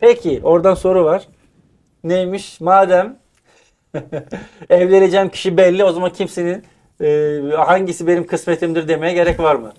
Peki oradan soru var. Neymiş? Madem evleneceğim kişi belli, o zaman kimsenin hangisi benim kısmetimdir demeye gerek var mı?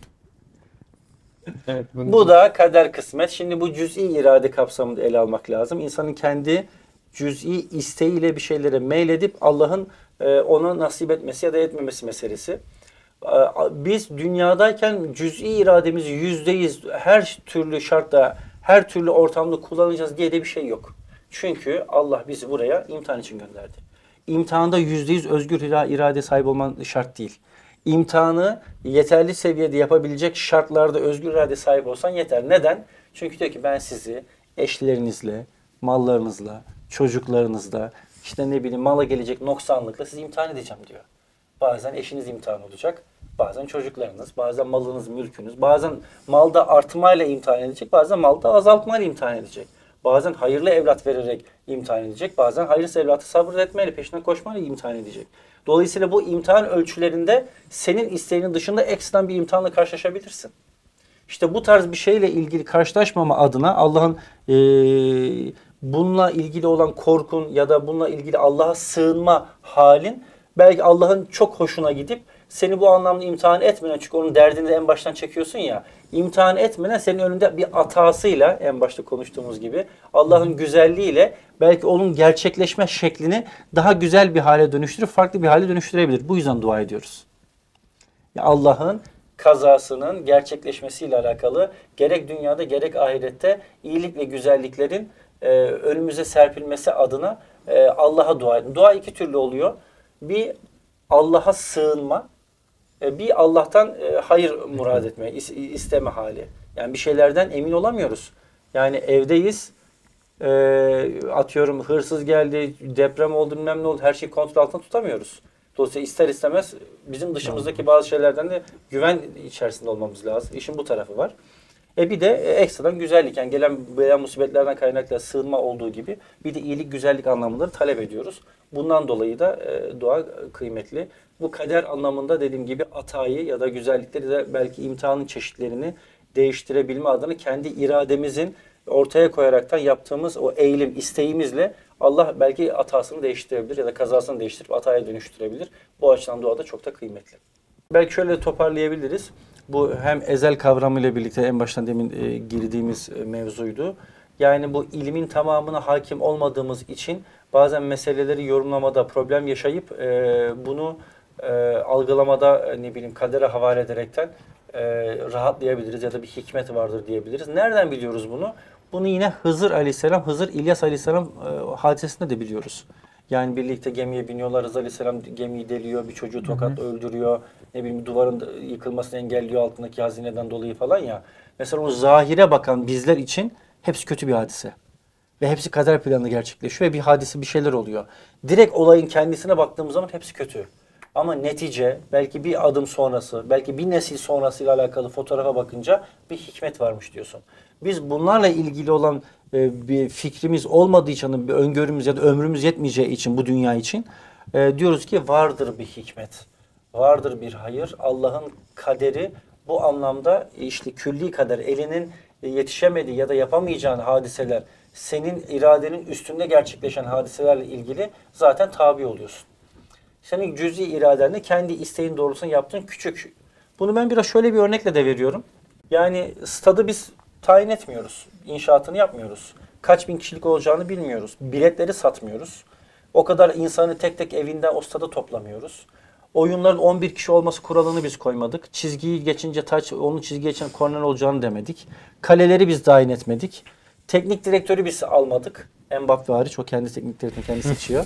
Evet, Bu da kader kısmet. Şimdi bu cüz'i irade kapsamında ele almak lazım. İnsanın kendi cüz'i isteğiyle bir şeylere meyledip Allah'ın ona nasip etmesi ya da etmemesi meselesi. Biz dünyadayken cüz'i irademizi %100 her türlü şartta, her türlü ortamda kullanacağız diye de bir şey yok. Çünkü Allah bizi buraya imtihan için gönderdi. İmtihanda %100 özgür irade sahibi olman şart değil. İmtihanı yeterli seviyede yapabilecek şartlarda özgür irade sahip olsan yeter. Neden? Çünkü diyor ki ben sizi eşlerinizle, mallarınızla, çocuklarınızla, işte ne bileyim mala gelecek noksanlıkla sizi imtihan edeceğim diyor. Bazen eşiniz imtihan olacak, bazen çocuklarınız, bazen malınız, mülkünüz, bazen malda artmayla imtihan edecek, bazen malda azaltmayla imtihan edecek. Bazen hayırlı evlat vererek imtihan edecek, bazen hayırsız evlatı sabretmeyle, peşinden koşmayla imtihan edecek. Dolayısıyla bu imtihan ölçülerinde senin isteğinin dışında ekstradan bir imtihanla karşılaşabilirsin. İşte bu tarz bir şeyle ilgili karşılaşmama adına Allah'ın bununla ilgili olan korkun ya da bununla ilgili Allah'a sığınma halin belki Allah'ın çok hoşuna gidip seni bu anlamda imtihan etmeden, çünkü onun derdini de en baştan çekiyorsun ya, imtihan etmeden senin önünde bir atasıyla, en başta konuştuğumuz gibi Allah'ın güzelliğiyle belki onun gerçekleşme şeklini daha güzel bir hale dönüştürüp farklı bir hale dönüştürebilir. Bu yüzden dua ediyoruz. Allah'ın kazasının gerçekleşmesiyle alakalı gerek dünyada gerek ahirette iyilik ve güzelliklerin önümüze serpilmesi adına Allah'a dua edin. Dua iki türlü oluyor. Bir Allah'a sığınma, bir Allah'tan hayır murad etme, isteme hali. Yani bir şeylerden emin olamıyoruz. Yani evdeyiz, atıyorum hırsız geldi, deprem oldu, bilmem ne oldu, her şeyi kontrol altında tutamıyoruz. Dolayısıyla ister istemez bizim dışımızdaki bazı şeylerden de güven içerisinde olmamız lazım. İşin bu tarafı var. Bir de ekstradan güzellik, yani gelen musibetlerden kaynaklı sığınma olduğu gibi bir de iyilik, güzellik anlamları talep ediyoruz. Bundan dolayı da dua kıymetli. Bu kader anlamında dediğim gibi atayı ya da güzellikleri de belki imtihanın çeşitlerini değiştirebilme adına kendi irademizin ortaya koyaraktan yaptığımız o eğilim, isteğimizle Allah belki hatasını değiştirebilir ya da kazasını değiştirip hataya dönüştürebilir. Bu açıdan dua da çok da kıymetli. Belki şöyle toparlayabiliriz. Bu hem ezel kavramıyla birlikte en baştan demin girdiğimiz mevzuydu. Yani bu ilmin tamamına hakim olmadığımız için bazen meseleleri yorumlamada problem yaşayıp bunu algılamada ne bileyim kadere havale ederekten rahatlayabiliriz ya da bir hikmet vardır diyebiliriz. Nereden biliyoruz bunu? Bunu yine Hızır Aleyhisselam, Hızır İlyas Aleyhisselam hadisesinde de biliyoruz. Yani birlikte gemiye biniyorlar. Hızır Aleyhisselam gemiyi deliyor, bir çocuğu tokat öldürüyor. Ne bileyim duvarın yıkılmasını engelliyor altındaki hazineden dolayı falan ya. Mesela o zahire bakan bizler için hepsi kötü bir hadise. Ve hepsi kader planında gerçekleşiyor ve bir hadise, bir şeyler oluyor. Direkt olayın kendisine baktığımız zaman hepsi kötü. Ama netice, belki bir adım sonrası, belki bir nesil sonrasıyla alakalı fotoğrafa bakınca bir hikmet varmış diyorsun. Biz bunlarla ilgili olan bir fikrimiz olmadığı için, bir öngörümüz ya da ömrümüz yetmeyeceği için bu dünya için diyoruz ki vardır bir hikmet, vardır bir hayır. Allah'ın kaderi bu anlamda işte külli kader, elinin yetişemediği ya da yapamayacağın hadiseler, senin iradenin üstünde gerçekleşen hadiselerle ilgili zaten tabi oluyorsun. Senin cüz'i iradenle kendi isteğin doğrultusunda yaptığın küçük. Bunu ben biraz şöyle bir örnekle de veriyorum. Yani stadı biz tayin etmiyoruz. İnşaatını yapmıyoruz. Kaç bin kişilik olacağını bilmiyoruz. Biletleri satmıyoruz. O kadar insanı tek tek evinden o stada toplamıyoruz. Oyunların 11 kişi olması kuralını biz koymadık. Çizgiyi geçince taç, onun çizgiye geçen korner olacağını demedik. Kaleleri biz tayin etmedik. Teknik direktörü biz almadık. Mbappe hariç, o kendi teknik direktörünü kendi seçiyor.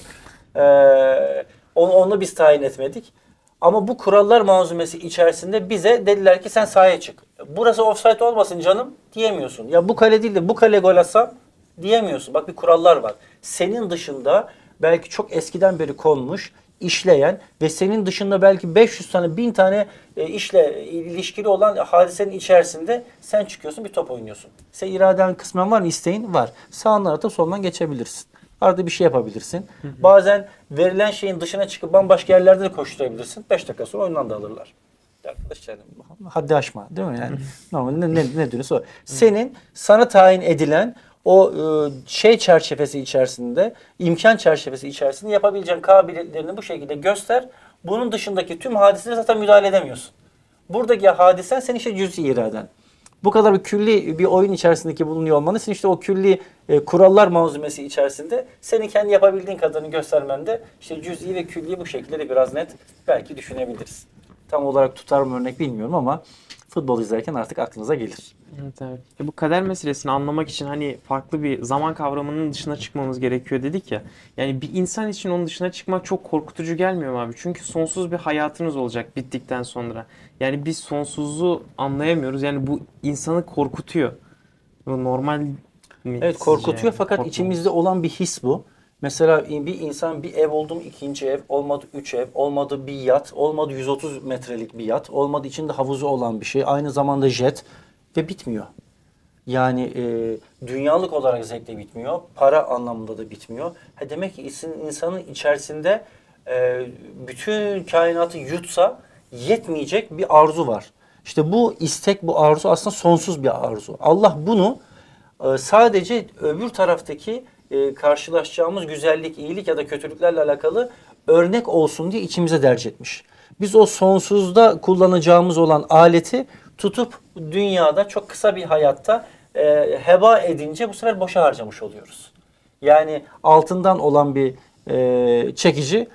Onu biz tayin etmedik. Ama bu kurallar manzumesi içerisinde bize dediler ki sen sahaya çık. Burası offside olmasın canım diyemiyorsun. Ya bu kale değil de bu kale gol atsam diyemiyorsun. Bak bir kurallar var. Senin dışında belki çok eskiden beri konmuş, işleyen ve senin dışında belki 500 tane, 1000 tane işle ilişkili olan hadisenin içerisinde sen çıkıyorsun, bir top oynuyorsun. Senin iraden kısmen var mı? İsteğin var. Sağından atıp soldan geçebilirsin. Arada bir şey yapabilirsin. Bazen verilen şeyin dışına çıkıp bambaşka yerlerde de koşturabilirsin. 5 dakika sonra oyundan da alırlar. Arkadaş yani haddi aşma değil mi yani? Normal ne diyorsa o. Senin sana tayin edilen o şey çerçevesi içerisinde, imkan çerçevesi içerisinde yapabileceğin kabiliyetlerini bu şekilde göster. Bunun dışındaki tüm hadiselere zaten müdahale edemiyorsun. Buradaki hadisen senin işte cüz-i iraden. Bu kadar bir külli bir oyun içerisindeki bulunuyor olmanın senin işte o külli kurallar manzumesi içerisinde senin kendi yapabildiğin kadarını göstermende işte cüz'i ve külliyi bu şekilde de biraz net belki düşünebiliriz. Tam olarak tutar mı örnek bilmiyorum ama futbol izlerken artık aklınıza gelir. Evet, evet. Bu kader meselesini anlamak için hani farklı bir zaman kavramının dışına çıkmamız gerekiyor dedik ya. Yani bir insan için onun dışına çıkmak çok korkutucu gelmiyor mu abi? Çünkü sonsuz bir hayatınız olacak bittikten sonra. Yani biz sonsuzluğu anlayamıyoruz. Yani bu insanı korkutuyor. Bu normal mi Evet, sizce korkutuyor yani? fakat Korkmamız. içimizde olan bir his bu. Mesela bir insan bir ev oldu mu ikinci ev, olmadı 3 ev, olmadı bir yat, olmadı 130 metrelik bir yat, olmadı içinde havuzu olan bir şey, aynı zamanda jet ve bitmiyor. Yani dünyalık olarak zevkle bitmiyor, para anlamında da bitmiyor. Demek ki insanın içerisinde bütün kainatı yutsa yetmeyecek bir arzu var. İşte bu istek, bu arzu aslında sonsuz bir arzu. Allah bunu sadece öbür taraftaki karşılaşacağımız güzellik, iyilik ya da kötülüklerle alakalı örnek olsun diye içimize derc etmiş. Biz o sonsuzda kullanacağımız olan aleti tutup dünyada çok kısa bir hayatta heba edince bu sefer boşa harcamış oluyoruz. Yani altından olan bir çekici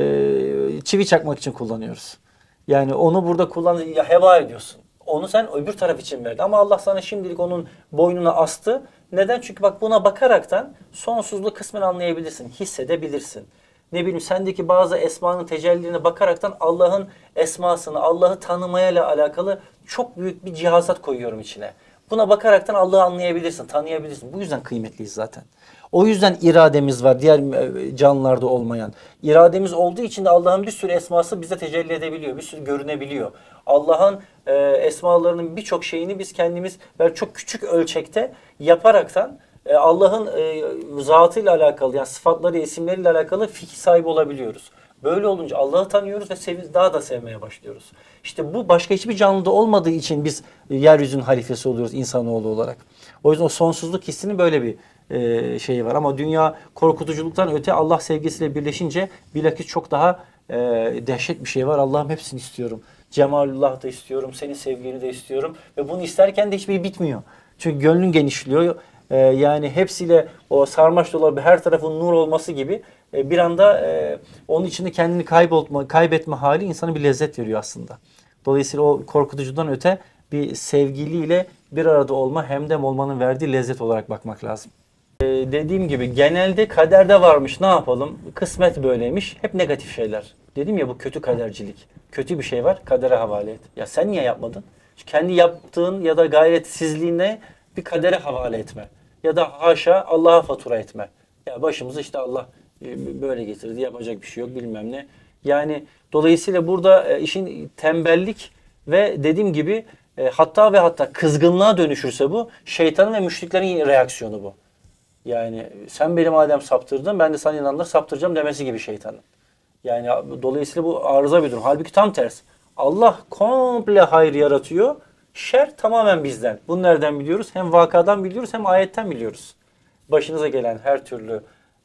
çivi çakmak için kullanıyoruz. Yani onu burada heba ediyorsun. Onu sen öbür taraf için verdin. Ama Allah sana şimdilik onun boynuna astı. Neden? Çünkü bak buna bakaraktan sonsuzluğu kısmen anlayabilirsin, hissedebilirsin. Ne bileyim sendeki bazı esmanın tecellilerine bakaraktan Allah'ın esmasını, Allah'ı tanımaya alakalı çok büyük bir cihazat koyuyorum içine. Buna bakaraktan Allah'ı anlayabilirsin, tanıyabilirsin. Bu yüzden kıymetliyiz zaten. O yüzden irademiz var, diğer canlılarda olmayan. İrademiz olduğu için de Allah'ın bir sürü esması bize tecelli edebiliyor, bir sürü görünebiliyor. Allah'ın esmalarının birçok şeyini biz kendimiz çok küçük ölçekte yaparaktan Allah'ın zatıyla alakalı, yani sıfatları, isimleriyle alakalı fikir sahibi olabiliyoruz. Böyle olunca Allah'ı tanıyoruz ve daha da sevmeye başlıyoruz. İşte bu başka hiçbir canlıda olmadığı için biz yeryüzünün halifesi oluyoruz insanoğlu olarak. O yüzden o sonsuzluk hissinin böyle bir şeyi var. Ama dünya korkutuculuktan öte Allah sevgisiyle birleşince bilakis çok daha dehşet bir şey var. Allah'ım hepsini istiyorum. Cemalullah da istiyorum, senin sevgini de istiyorum. Ve bunu isterken de hiçbir bitmiyor. Çünkü gönlün genişliyor. Yani hepsiyle o sarmaş dolabı her tarafın nur olması gibi bir anda onun içinde kendini kaybetme hali insana bir lezzet veriyor aslında. Dolayısıyla o korkutucudan öte bir sevgiliyle bir arada olma, hemdem olmanın verdiği lezzet olarak bakmak lazım. Dediğim gibi genelde kaderde varmış, ne yapalım? Kısmet böyleymiş. Hep negatif şeyler. Dedim ya, bu kötü kadercilik. Kötü bir şey var, kadere havale et. Ya sen niye yapmadın? Kendi yaptığın ya da gayretsizliğine bir kadere havale etme. Ya da haşa Allah'a fatura etme. Ya başımıza işte Allah böyle getirdi, yapacak bir şey yok bilmem ne. Yani dolayısıyla burada işin tembellik ve dediğim gibi hatta ve hatta kızgınlığa dönüşürse bu şeytanın ve müşriklerin reaksiyonu bu. Yani sen beni madem saptırdın, ben de sana inananları saptıracağım demesi gibi şeytanın. Yani dolayısıyla bu arıza bir durum. Halbuki tam tersi. Allah komple hayır yaratıyor. Şer tamamen bizden. Bunu nereden biliyoruz? Hem vakadan biliyoruz hem ayetten biliyoruz. Başınıza gelen her türlü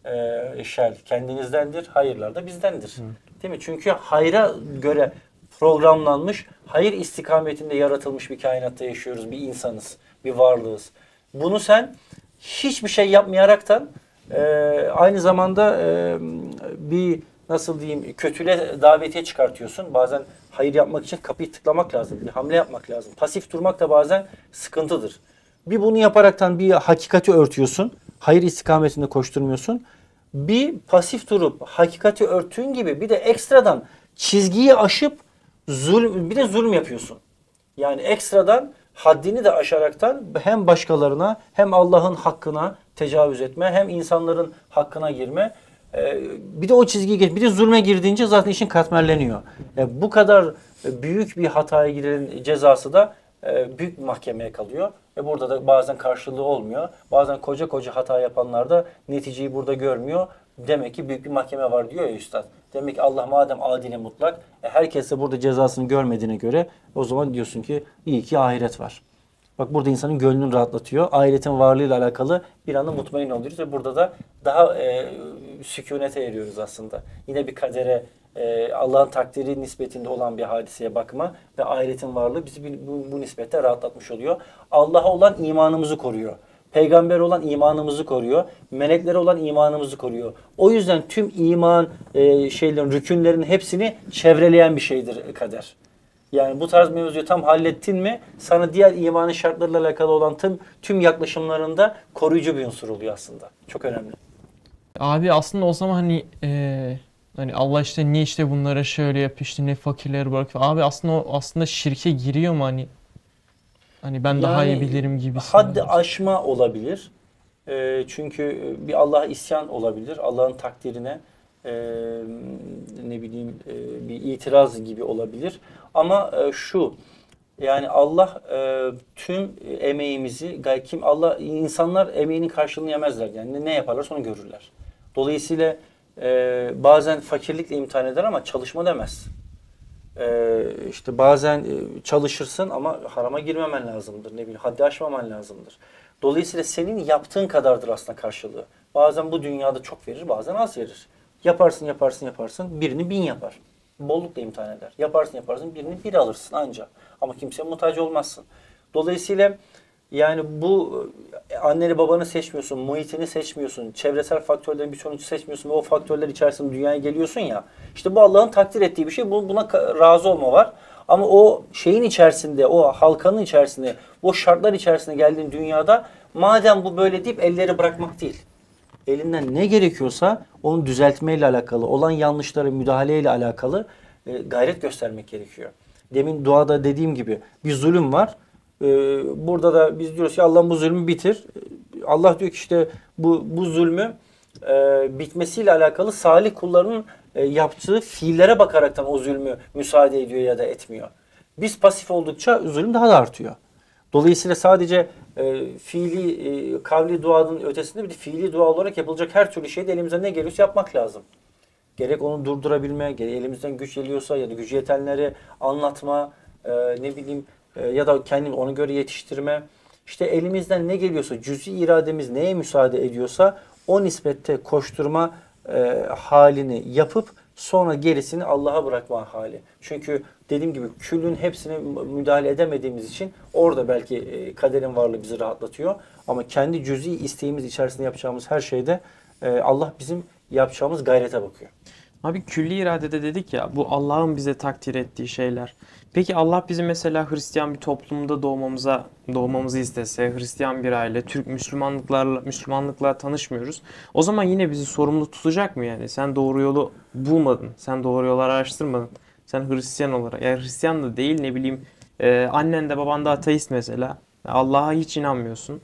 şer kendinizdendir. Hayırlar da bizdendir. Değil mi? Çünkü hayra göre programlanmış, hayır istikametinde yaratılmış bir kainatta yaşıyoruz. Bir insanız, bir varlığız. Bunu sen hiçbir şey yapmayaraktan aynı zamanda bir nasıl diyeyim kötüle davetiye çıkartıyorsun. Bazen hayır yapmak için kapıyı tıklamak lazım. Bir hamle yapmak lazım. Pasif durmak da bazen sıkıntıdır. Bir bunu yaparaktan bir hakikati örtüyorsun. Hayır istikametinde koşturmuyorsun. Bir pasif durup hakikati örttüğün gibi bir de ekstradan çizgiyi aşıp bir de zulüm yapıyorsun. Yani ekstradan haddini de aşaraktan hem başkalarına hem Allah'ın hakkına tecavüz etme, hem insanların hakkına girme. Bir de o çizgiyi geç, bir de zulme girdiğince zaten işin katmerleniyor. Yani bu kadar büyük bir hataya girenin cezası da büyük bir mahkemeye kalıyor. Ve burada da bazen karşılığı olmuyor. Bazen koca koca hata yapanlar da neticeyi burada görmüyor. Demek ki büyük bir mahkeme var diyor ya üstad. Demek ki Allah madem adil mutlak, herkes de burada cezasını görmediğine göre o zaman diyorsun ki iyi ki ahiret var. Bak burada insanın gönlünü rahatlatıyor. Ahiretin varlığıyla alakalı bir anda mutmain oluyoruz ve burada da daha sükunete eriyoruz aslında. Yine bir kadere, Allah'ın takdiri nispetinde olan bir hadiseye bakma ve ahiretin varlığı bizi bu nispette rahatlatmış oluyor. Allah'a olan imanımızı koruyor. Peygamber olan imanımızı koruyor. Meleklere olan imanımızı koruyor. O yüzden tüm iman rükünlerin hepsini çevreleyen bir şeydir kader. Yani bu tarz mevzuyu tam hallettin mi sana diğer imanın şartlarıyla alakalı olan tüm yaklaşımlarında koruyucu bir unsur oluyor aslında. Çok önemli. Abi aslında o zaman hani Allah işte niye işte bunlara şöyle yapıyor işte ne fakirleri bırakıyor. Abi aslında şirke giriyor mu hani ben daha iyi bilirim gibisinden. Haddi aşma olabilir. Çünkü bir Allah'a isyan olabilir. Allah'ın takdirine bir itiraz gibi olabilir. Ama yani Allah tüm emeğimizi insanlar emeğinin karşılığını yemezler. Yani ne yaparlarsa onu görürler. Dolayısıyla bazen fakirlikle imtihan eder ama çalışma demez. İşte bazen çalışırsın ama harama girmemen lazımdır. Haddi aşmaman lazımdır. Dolayısıyla senin yaptığın kadardır aslında karşılığı. Bazen bu dünyada çok verir, bazen az verir. Yaparsın, birini 1000 yapar. Bollukla imtihan eder. Yaparsın, birini 1 alırsın anca. Ama kimseye muhtaç olmazsın. Dolayısıyla yani bu anneni babanı seçmiyorsun, muhitini seçmiyorsun, çevresel faktörlerin bir sonucu seçmiyorsun ve o faktörler içerisinde dünyaya geliyorsun ya. İşte bu Allah'ın takdir ettiği bir şey. Buna razı olma var. Ama o şeyin içerisinde, o halkanın içerisinde, o şartlar içerisinde geldiğin dünyada madem bu böyle deyip elleri bırakmak değil. Elinden ne gerekiyorsa onu düzeltmeyle alakalı, olan yanlışlara müdahaleyle alakalı gayret göstermek gerekiyor. Demin duada dediğim gibi bir zulüm var. Burada da biz diyoruz ki Allah'ım bu zulmü bitir. Allah diyor ki işte bu zulmü bitmesiyle alakalı salih kullarının yaptığı fiillere bakaraktan o zulmü müsaade ediyor ya da etmiyor. Biz pasif oldukça zulüm daha da artıyor. Dolayısıyla sadece kavli duanın ötesinde bir de fiili dua olarak yapılacak her türlü şeyde elimizden ne geliyorsa yapmak lazım. Gerek onu durdurabilme, gerek elimizden güç geliyorsa ya da gücü yetenleri anlatma, ya da kendini ona göre yetiştirme. İşte elimizden ne geliyorsa, cüz'i irademiz neye müsaade ediyorsa o nispette koşturma halini yapıp sonra gerisini Allah'a bırakma hali. Çünkü dediğim gibi küllün hepsine müdahale edemediğimiz için orada belki kaderin varlığı bizi rahatlatıyor. Ama kendi cüz'i isteğimiz içerisinde yapacağımız her şeyde Allah bizim yapacağımız gayrete bakıyor. Abi külli iradede dedik ya, bu Allah'ın bize takdir ettiği şeyler. Peki Allah bizi mesela Hristiyan bir toplumda doğmamızı istese, Hristiyan bir aile, Türk Müslümanlıkla tanışmıyoruz. O zaman yine bizi sorumlu tutacak mı yani? Sen doğru yolu bulmadın, sen doğru yolu araştırmadın. Sen Hristiyan olarak, yani Hristiyan da değil annen de baban da ateist mesela. Allah'a hiç inanmıyorsun.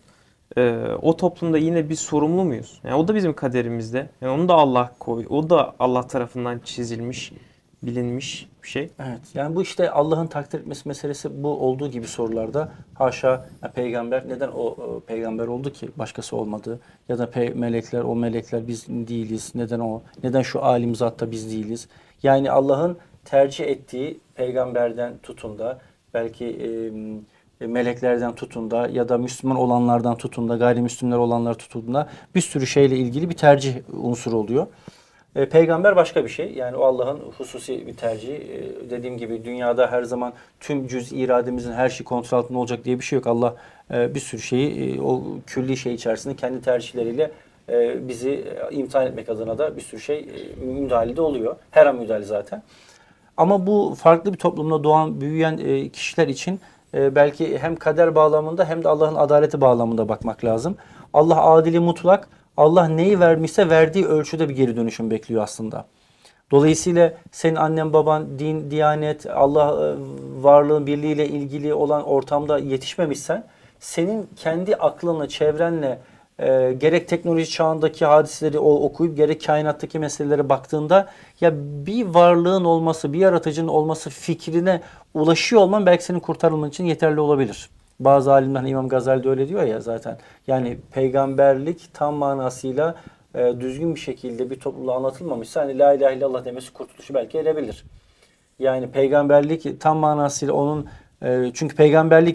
O toplumda yine biz sorumlu muyuz? Yani o da bizim kaderimizde. Yani onu da Allah o da Allah tarafından çizilmiş, bilinmiş bir şey. Evet. Yani bu işte Allah'ın takdir etmesi meselesi bu olduğu gibi sorularda haşa peygamber neden o peygamber oldu ki başkası olmadı ya da o melekler biz değiliz. Neden şu alim zatta biz değiliz? Yani Allah'ın tercih ettiği peygamberden tutun da belki meleklerden tutun da ya da Müslüman olanlardan tutun da gayrimüslimler olanlar tutun da bir sürü şeyle ilgili bir tercih unsuru oluyor. Peygamber başka bir şey. Yani o Allah'ın hususi bir tercihi. Dediğim gibi dünyada her zaman tüm cüz irademizin her şey kontrol altında olacak diye bir şey yok. Allah bir sürü şeyi o külli şey içerisinde kendi tercihleriyle bizi imtihan etmek adına da bir sürü şey müdahalede oluyor. Her an müdahale zaten. Ama bu farklı bir toplumda doğan, büyüyen kişiler için belki hem kader bağlamında hem de Allah'ın adaleti bağlamında bakmak lazım. Allah adili mutlak. Allah neyi vermişse verdiği ölçüde bir geri dönüşüm bekliyor aslında. Dolayısıyla senin annen baban din, diyanet, Allah varlığın birliğiyle ilgili olan ortamda yetişmemişsen senin kendi aklınla, çevrenle gerek teknoloji çağındaki hadiseleri okuyup gerek kainattaki meselelere baktığında ya bir varlığın olması, bir yaratıcının olması fikrine ulaşıyor olman belki senin kurtarılman için yeterli olabilir. Bazı alimler İmam Gazali de öyle diyor ya zaten. Yani peygamberlik tam manasıyla düzgün bir şekilde bir topluluğa anlatılmamışsa hani la ilahe illallah demesi kurtuluşu belki erebilir. Yani peygamberlik tam manasıyla onun çünkü peygamberlik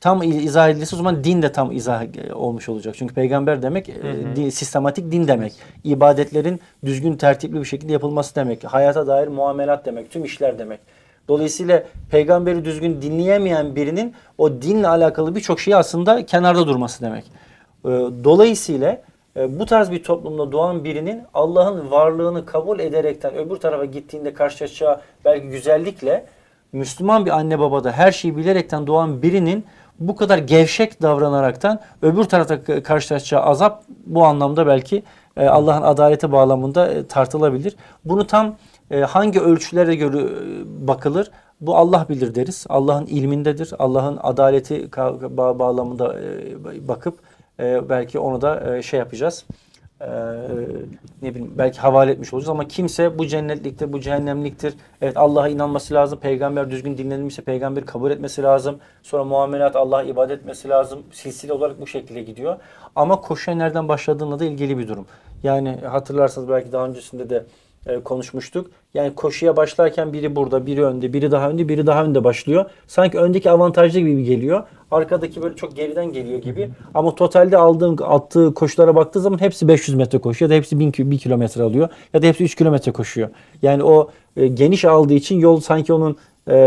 tam izah edilirse o zaman din de tam izah olmuş olacak. Çünkü peygamber demek sistematik din demek. İbadetlerin düzgün tertipli bir şekilde yapılması demek. Hayata dair muamelat demek. Tüm işler demek. Dolayısıyla peygamberi düzgün dinleyemeyen birinin o dinle alakalı birçok şeyi aslında kenarda durması demek. Dolayısıyla bu tarz bir toplumda doğan birinin Allah'ın varlığını kabul ederekten öbür tarafa gittiğinde karşılaşacağı belki güzellikle Müslüman bir anne babada her şeyi bilerekten doğan birinin bu kadar gevşek davranaraktan öbür tarafta karşılaşacağı azap bu anlamda belki Allah'ın adaleti bağlamında tartılabilir. Bunu tam hangi ölçülere göre bakılır? Bu Allah bilir deriz. Allah'ın ilmindedir. Allah'ın adaleti bağlamında bakıp belki onu da şey yapacağız. Ne bileyim belki havale etmiş olacağız ama kimse bu cennetliktir, bu cehennemliktir. Evet Allah'a inanması lazım. Peygamber düzgün dinlenmişse peygamberi kabul etmesi lazım. Sonra muamelat Allah'a ibadet etmesi lazım. Silsile olarak bu şekilde gidiyor. Ama koşuya nereden başladığıyla da ilgili bir durum. Yani hatırlarsanız belki daha öncesinde de konuşmuştuk. Yani koşuya başlarken biri burada, biri önde, biri daha önde, biri daha önde başlıyor. Sanki öndeki avantajlı gibi geliyor. Arkadaki böyle çok geriden geliyor gibi. Ama totalde attığı koşulara baktığı zaman hepsi 500 metre koşuyor ya da hepsi 1 kilometre alıyor ya da hepsi 3 kilometre koşuyor. Yani o geniş aldığı için yol sanki onun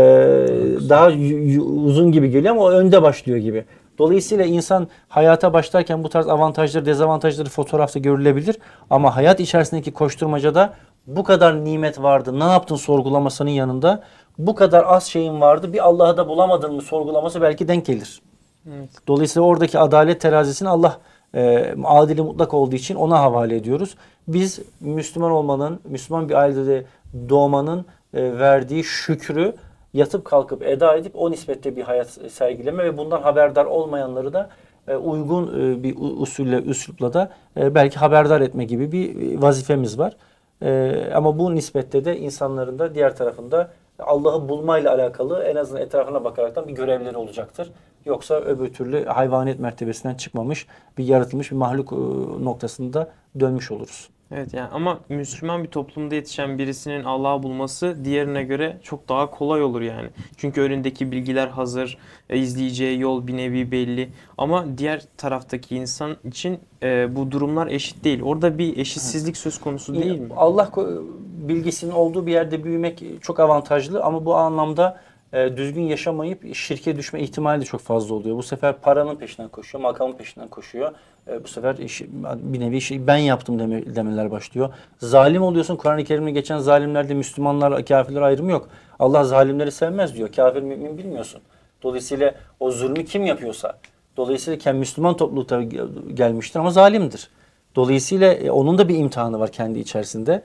daha uzun gibi geliyor ama o önde başlıyor gibi. Dolayısıyla insan hayata başlarken bu tarz avantajları, dezavantajları fotoğrafta görülebilir. Ama hayat içerisindeki koşturmacada bu kadar nimet vardı, ne yaptın sorgulamasının yanında bu kadar az şeyin vardı, bir Allah'ı da bulamadın mı sorgulaması belki denk gelir. Evet. Dolayısıyla oradaki adalet terazisini Allah adili mutlak olduğu için ona havale ediyoruz. Biz Müslüman olmanın, Müslüman bir ailede doğmanın verdiği şükrü yatıp kalkıp eda edip o nispette bir hayat sergileme ve bundan haberdar olmayanları da uygun bir üslupla da belki haberdar etme gibi bir vazifemiz var. Ama bu nispette de insanların da diğer tarafında Allah'ı bulmayla alakalı en azından etrafına bakaraktan bir görevleri olacaktır. Yoksa öbür türlü hayvaniyet mertebesinden çıkmamış bir yaratılmış bir mahluk noktasında dönmüş oluruz. Evet yani ama Müslüman bir toplumda yetişen birisinin Allah'ı bulması diğerine göre çok daha kolay olur yani. Çünkü önündeki bilgiler hazır, izleyeceği yol bir nevi belli. Ama diğer taraftaki insan için bu durumlar eşit değil. Orada bir eşitsizlik söz konusu değil mi? Allah bilgisinin olduğu bir yerde büyümek çok avantajlı ama bu anlamda düzgün yaşamayıp şirke düşme ihtimali de çok fazla oluyor. Bu sefer paranın peşinden koşuyor, makamın peşinden koşuyor. Bu sefer bir nevi ben yaptım demeler başlıyor. Zalim oluyorsun. Kur'an-ı Kerim'de geçen zalimlerde Müslümanlar, kafirler ayrımı yok. Allah zalimleri sevmez diyor. Kafir, mümin bilmiyorsun. Dolayısıyla o zulmü kim yapıyorsa, dolayısıyla Müslüman toplulukta gelmiştir ama zalimdir. Dolayısıyla onun da bir imtihanı var kendi içerisinde.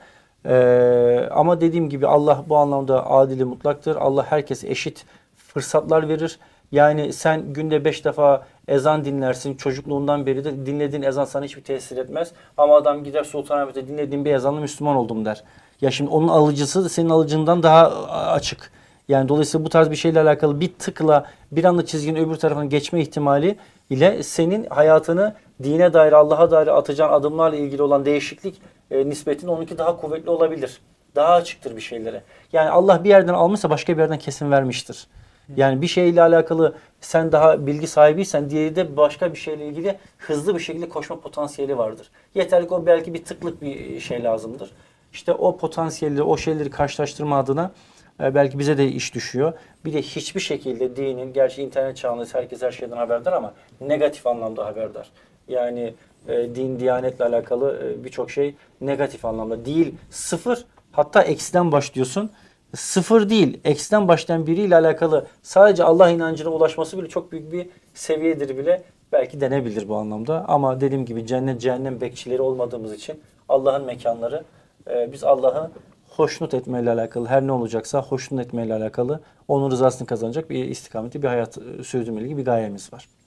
Ama dediğim gibi Allah bu anlamda adili mutlaktır. Allah herkese eşit fırsatlar verir. Yani sen günde 5 defa ezan dinlersin. Çocukluğundan beri de dinlediğin ezan sana hiçbir tesir etmez. Ama adam gider Sultanahmet'te dinlediğin bir ezanla Müslüman oldum der. Ya şimdi onun alıcısı senin alıcından daha açık. Yani dolayısıyla bu tarz bir şeyle alakalı bir tıkla bir anda çizginin öbür tarafına geçme ihtimali ile senin hayatını dine dair, Allah'a dair atacağın adımlarla ilgili olan değişiklik nispetin onunki daha kuvvetli olabilir. Daha açıktır bir şeylere. Yani Allah bir yerden almışsa başka bir yerden kesin vermiştir. Yani bir şeyle alakalı sen daha bilgi sahibiysen diğeri de başka bir şeyle ilgili hızlı bir şekilde koşma potansiyeli vardır. Yeter ki o belki bir tıklık bir şey lazımdır. İşte o potansiyelleri, o şeyleri karşılaştırma adına belki bize de iş düşüyor. Bir de hiçbir şekilde dinin, gerçi internet çağındayız herkes her şeyden haberdar ama negatif anlamda haberdar. Yani din, diyanetle alakalı birçok şey negatif anlamda değil. Sıfır, hatta eksiden başlıyorsun. Sıfır değil, eksiden başlayan biriyle alakalı sadece Allah inancına ulaşması bile çok büyük bir seviyedir bile belki denebilir bu anlamda. Ama dediğim gibi cennet, cehennem bekçileri olmadığımız için Allah'ın mekanları, biz Allah'ı hoşnut etmeyle alakalı, her ne olacaksa hoşnut etmeyle alakalı onun rızasını kazanacak bir istikameti, bir hayat sürdürmeli bir gayemiz var.